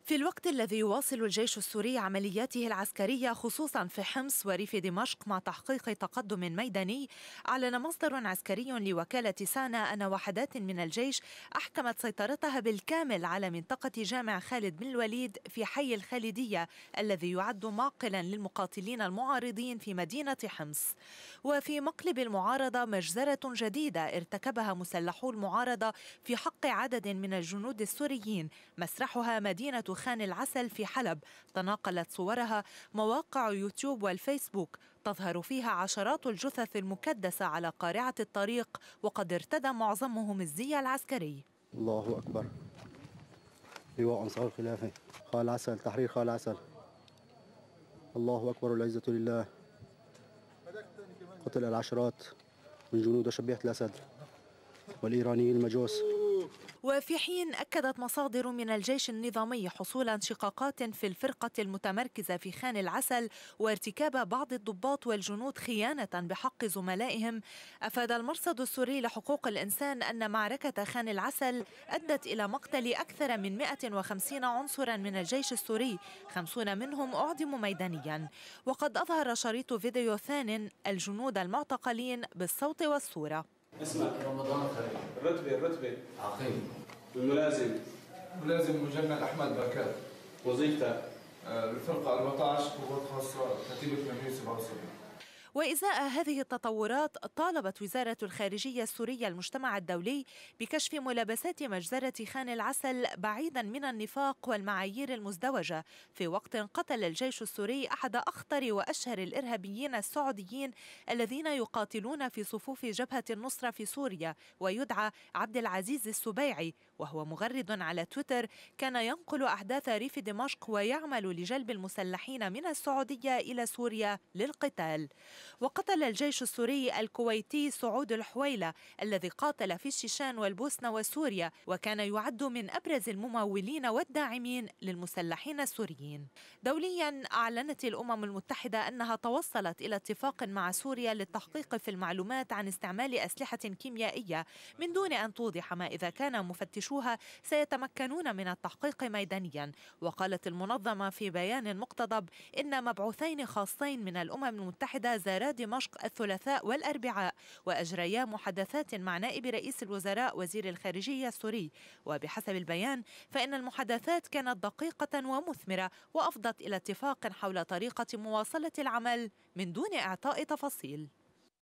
في الوقت الذي يواصل الجيش السوري عملياته العسكرية خصوصا في حمص وريف دمشق مع تحقيق تقدم ميداني، أعلن مصدر عسكري لوكالة سانا أن وحدات من الجيش أحكمت سيطرتها بالكامل على منطقة جامع خالد بن الوليد في حي الخالدية الذي يعد معقلا للمقاتلين المعارضين في مدينة حمص. وفي مقلب المعارضة مجزرة جديدة ارتكبها مسلحو المعارضة في حق عدد من الجنود السوريين، مسرحها مدينة خان العسل في حلب، تناقلت صورها مواقع يوتيوب والفيسبوك تظهر فيها عشرات الجثث المكدسة على قارعة الطريق، وقد ارتدى معظمهم الزي العسكري. الله أكبر. لواء أنصار الخلافة، خان العسل، تحرير خان العسل. الله أكبر والعزة لله. قتل العشرات من جنود شبيحة الأسد والإيرانيين المجوس. وفي حين أكدت مصادر من الجيش النظامي حصول انشقاقات في الفرقة المتمركزة في خان العسل وارتكاب بعض الضباط والجنود خيانة بحق زملائهم، أفاد المرصد السوري لحقوق الإنسان أن معركة خان العسل أدت إلى مقتل أكثر من 150 عنصرا من الجيش السوري، 50 منهم أعدموا ميدانيا. وقد أظهر شريط فيديو ثان الجنود المعتقلين بالصوت والصورة. اسمك؟ رمضان خليل. الرتبة عقيل. ملازم مجند أحمد بركات. وظيفتك؟ الفرقة 14 قوات خاصة كتيبة 877. وإزاء هذه التطورات طالبت وزارة الخارجية السورية المجتمع الدولي بكشف ملابسات مجزرة خان العسل بعيدا من النفاق والمعايير المزدوجة، في وقت قتل الجيش السوري أحد أخطر وأشهر الإرهابيين السعوديين الذين يقاتلون في صفوف جبهة النصرة في سوريا، ويدعى عبد العزيز السبيعي، وهو مغرد على تويتر كان ينقل أحداث ريف دمشق ويعمل لجلب المسلحين من السعودية إلى سوريا للقتال. وقتل الجيش السوري الكويتي سعود الحويلة الذي قاتل في الشيشان والبوسنة وسوريا، وكان يعد من أبرز الممولين والداعمين للمسلحين السوريين. دوليا أعلنت الأمم المتحدة أنها توصلت إلى اتفاق مع سوريا للتحقيق في المعلومات عن استعمال أسلحة كيميائية من دون أن توضح ما إذا كان مفتشوها سيتمكنون من التحقيق ميدانيا. وقالت المنظمة في بيان مقتضب إن مبعوثين خاصين من الأمم المتحدة زارا دمشق الثلاثاء والأربعاء وأجريا محادثات مع نائب رئيس الوزراء وزير الخارجية السوري. وبحسب البيان فإن المحادثات كانت دقيقة ومثمرة وأفضت إلى اتفاق حول طريقة مواصلة العمل من دون إعطاء تفاصيل.